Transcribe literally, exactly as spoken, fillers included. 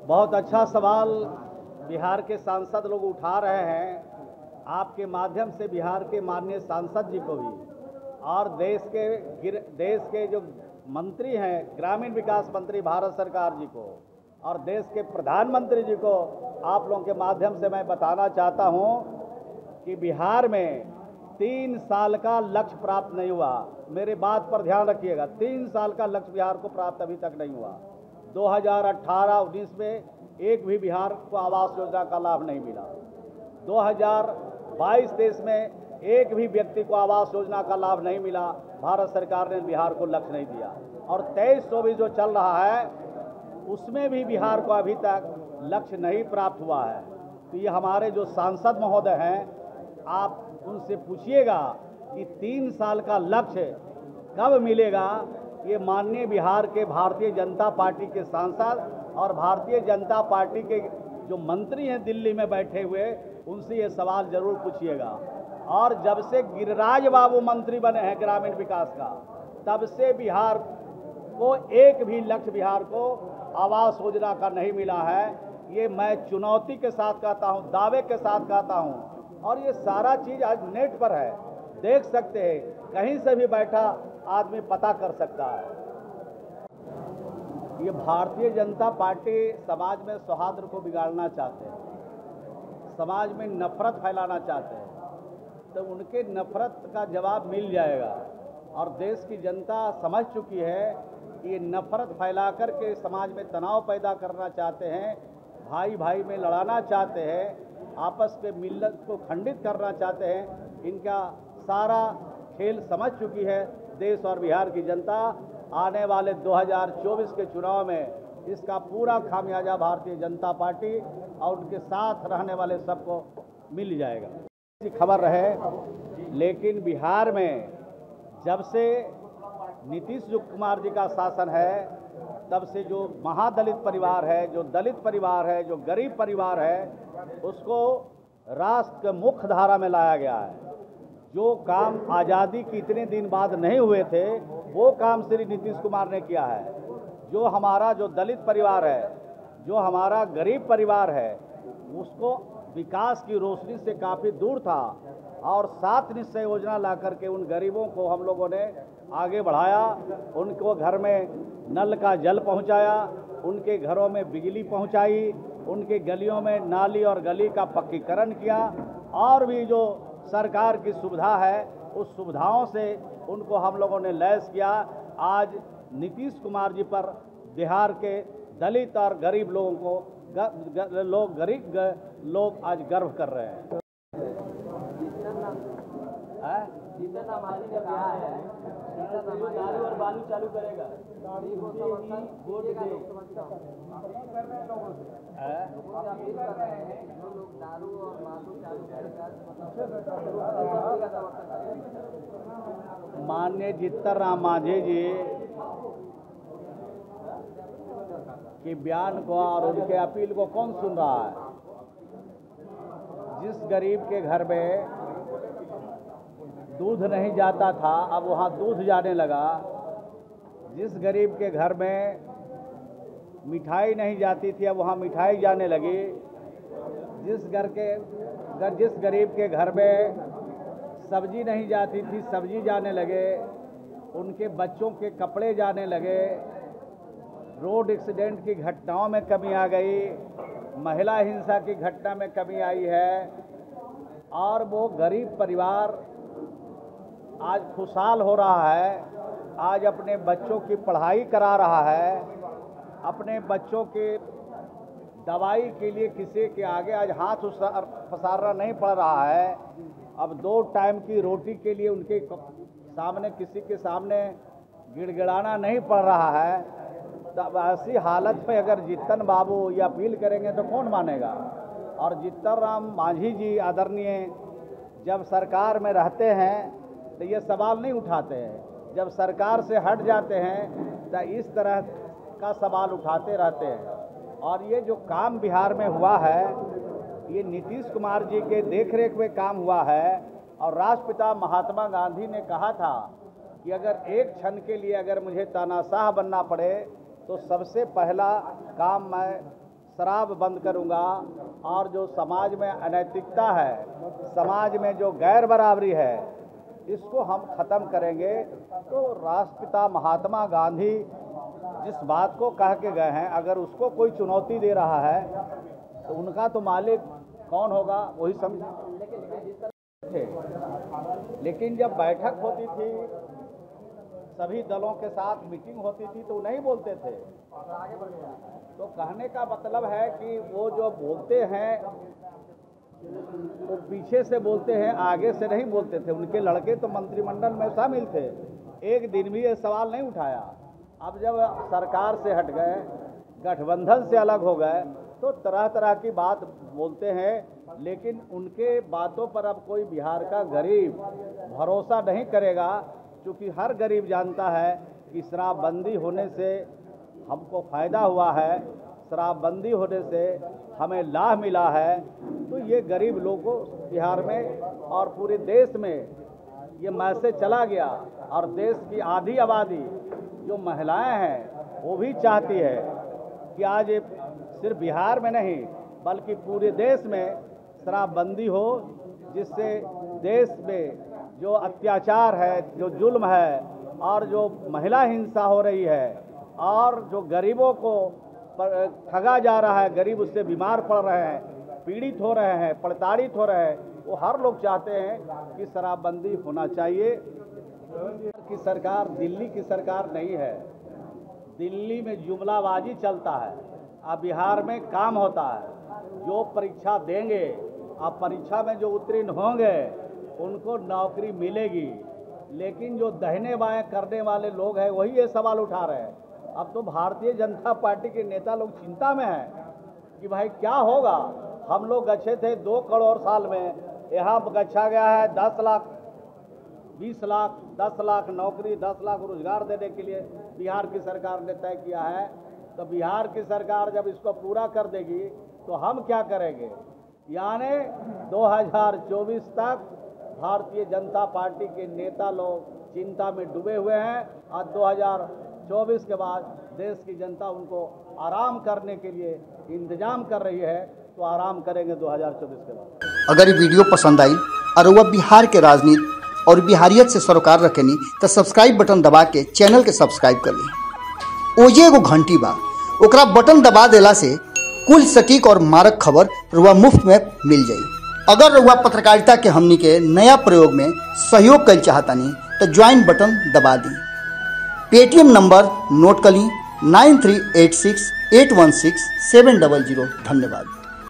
बहुत अच्छा सवाल बिहार के सांसद लोग उठा रहे हैं। आपके माध्यम से बिहार के माननीय सांसद जी को भी और देश के देश के जो मंत्री हैं, ग्रामीण विकास मंत्री भारत सरकार जी को और देश के प्रधानमंत्री जी को आप लोगों के माध्यम से मैं बताना चाहता हूं कि बिहार में तीन साल का लक्ष्य प्राप्त नहीं हुआ। मेरे बात पर ध्यान रखिएगा, तीन साल का लक्ष्य बिहार को प्राप्त अभी तक नहीं हुआ। दो हज़ार अठारह उन्नीस में एक भी बिहार को आवास योजना का लाभ नहीं मिला। दो हज़ार बाईस तेईस में एक भी व्यक्ति को आवास योजना का लाभ नहीं मिला। भारत सरकार ने बिहार को लक्ष्य नहीं दिया। और तेईस चौबीस जो चल रहा है उसमें भी बिहार को अभी तक लक्ष्य नहीं प्राप्त हुआ है। तो ये हमारे जो सांसद महोदय हैं, आप उनसे पूछिएगा कि तीन साल का लक्ष्य कब मिलेगा। ये माननीय बिहार के भारतीय जनता पार्टी के सांसद और भारतीय जनता पार्टी के जो मंत्री हैं दिल्ली में बैठे हुए, उनसे ये सवाल जरूर पूछिएगा। और जब से गिरिराज बाबू मंत्री बने हैं ग्रामीण विकास का, तब से बिहार को एक भी लक्ष्य बिहार को आवास योजना का नहीं मिला है। ये मैं चुनौती के साथ कहता हूँ, दावे के साथ कहता हूँ। और ये सारा चीज़ आज नेट पर है, देख सकते हैं, कहीं से भी बैठा आदमी पता कर सकता है। ये भारतीय जनता पार्टी समाज में सौहार्द को बिगाड़ना चाहते हैं, समाज में नफरत फैलाना चाहते हैं। तो उनके नफरत का जवाब मिल जाएगा। और देश की जनता समझ चुकी है कि ये नफरत फैला कर के समाज में तनाव पैदा करना चाहते हैं, भाई भाई में लड़ाना चाहते हैं, आपस के मिल्लत को खंडित करना चाहते हैं। इनका सारा खेल समझ चुकी है देश और बिहार की जनता। आने वाले दो हज़ार चौबीस के चुनाव में इसका पूरा खामियाजा भारतीय जनता पार्टी और उनके साथ रहने वाले सबको मिल जाएगा। खबर रहे, लेकिन बिहार में जब से नीतीश कुमार जी का शासन है, तब से जो महादलित परिवार है, जो दलित परिवार है, जो गरीब परिवार है, उसको राष्ट्र के मुख्य धारा में लाया गया है। जो काम आज़ादी के इतने दिन बाद नहीं हुए थे, वो काम श्री नीतीश कुमार ने किया है। जो हमारा जो दलित परिवार है, जो हमारा गरीब परिवार है, उसको विकास की रोशनी से काफ़ी दूर था। और सात निश्चय योजना ला करके उन गरीबों को हम लोगों ने आगे बढ़ाया, उनको घर में नल का जल पहुंचाया, उनके घरों में बिजली पहुंचाई, उनके गलियों में नाली और गली का पक्कीकरण किया। और भी जो सरकार की सुविधा है, उस सुविधाओं से उनको हम लोगों ने लैस किया। आज नीतीश कुमार जी पर बिहार के दलित और गरीब लोगों को ग, ग, लोग गरीब ग, लोग आज गर्व कर रहे हैं। दारू और बालू चालू करेगा, वोट दे। माननीय जीतन राम मांझी जी के बयान को और उनके अपील को कौन सुन रहा है? जिस गरीब के घर में दूध नहीं जाता था, अब वहाँ दूध जाने लगा। जिस गरीब के घर में मिठाई नहीं जाती थी, अब वहाँ मिठाई जाने लगी। जिस घर के जिस गरीब के घर में सब्जी नहीं जाती थी, सब्जी जाने लगे। उनके बच्चों के कपड़े जाने लगे। रोड एक्सीडेंट की घटनाओं में कमी आ गई, महिला हिंसा की घटना में कमी आई है। और वो गरीब परिवार आज खुशहाल हो रहा है, आज अपने बच्चों की पढ़ाई करा रहा है, अपने बच्चों के दवाई के लिए किसी के आगे आज हाथ पसारना नहीं पड़ रहा है। अब दो टाइम की रोटी के लिए उनके सामने किसी के सामने गिड़गिड़ाना नहीं पड़ रहा है। तब ऐसी हालत में अगर जीतन बाबू ये अपील करेंगे तो कौन मानेगा? और जीतन राम मांझी जी आदरणीय जब सरकार में रहते हैं तो ये सवाल नहीं उठाते हैं, जब सरकार से हट जाते हैं तो इस तरह का सवाल उठाते रहते हैं। और ये जो काम बिहार में हुआ है, ये नीतीश कुमार जी के देखरेख में काम हुआ है। और राष्ट्रपिता महात्मा गांधी ने कहा था कि अगर एक क्षण के लिए अगर मुझे तानाशाह बनना पड़े तो सबसे पहला काम मैं शराब बंद करूंगा और जो समाज में अनैतिकता है, समाज में जो गैर बराबरी है, इसको हम ख़त्म करेंगे। तो राष्ट्रपिता महात्मा गांधी जिस बात को कह के गए हैं, अगर उसको कोई चुनौती दे रहा है तो उनका तो मालिक कौन होगा वही समझ थे। लेकिन जब बैठक होती थी, सभी दलों के साथ मीटिंग होती थी तो नहीं बोलते थे। तो कहने का मतलब है कि वो जो बोलते हैं वो पीछे से बोलते हैं, आगे से नहीं बोलते थे। उनके लड़के तो मंत्रिमंडल में शामिल थे, एक दिन भी ये सवाल नहीं उठाया। अब जब सरकार से हट गए, गठबंधन से अलग हो गए, तो तरह तरह की बात बोलते हैं, लेकिन उनके बातों पर अब कोई बिहार का गरीब भरोसा नहीं करेगा, क्योंकि हर गरीब जानता है कि शराबबंदी होने से हमको फ़ायदा हुआ है, शराबबंदी होने से हमें लाभ मिला है। तो ये गरीब लोगों को बिहार में और पूरे देश में ये मैसेज चला गया, और देश की आधी आबादी जो महिलाएं हैं वो भी चाहती है कि आज सिर्फ बिहार में नहीं बल्कि पूरे देश में शराबबंदी हो, जिससे देश में जो अत्याचार है, जो जुल्म है और जो महिला हिंसा हो रही है और जो गरीबों को ठगा जा रहा है, गरीब उससे बीमार पड़ रहे हैं, पीड़ित हो रहे हैं, प्रताड़ित हो रहे हैं, वो हर लोग चाहते हैं कि शराबबंदी होना चाहिए। की सरकार दिल्ली की सरकार नहीं है। दिल्ली में जुमलाबाजी चलता है, अब बिहार में काम होता है। जो परीक्षा देंगे, अब परीक्षा में जो उत्तीर्ण होंगे उनको नौकरी मिलेगी, लेकिन जो दहने बाएं करने वाले लोग हैं वही ये सवाल उठा रहे हैं। अब तो भारतीय जनता पार्टी के नेता लोग चिंता में हैं कि भाई क्या होगा। हम लोग गच्छे थे दो करोड़ साल में, यहाँ गच्छा गया है दस लाख बीस लाख दस लाख नौकरी, दस लाख रोजगार देने के लिए बिहार की सरकार ने तय किया है। तो बिहार की सरकार जब इसको पूरा कर देगी तो हम क्या करेंगे। यानी दो हज़ार चौबीस तक भारतीय जनता पार्टी के नेता लोग चिंता में डूबे हुए हैं, और दो हज़ार चौबीस के बाद देश की जनता उनको आराम करने के लिए इंतजाम कर रही है, तो आराम करेंगे दो हज़ार चौबीस के बाद। अगर ये वीडियो पसंद आई और वह बिहार के राजनीति और बिहारियत से सरोकार रखेनी तो सब्सक्राइब बटन दबा के चैनल के सब्सक्राइब कर ली। ओजे एगो घंटी बा, ओकरा बटन दबा देला से कुल सटीक और मारक खबर रुआ मुफ्त में मिल जाई। अगर रुआ पत्रकारिता के हमनी के नया प्रयोग में सहयोग कर चाहतानी तो ज्वाइन बटन दबा दी। पेटीएम नंबर नोट कर ली nine three eight six eight one six seven double zero. धन्यवाद।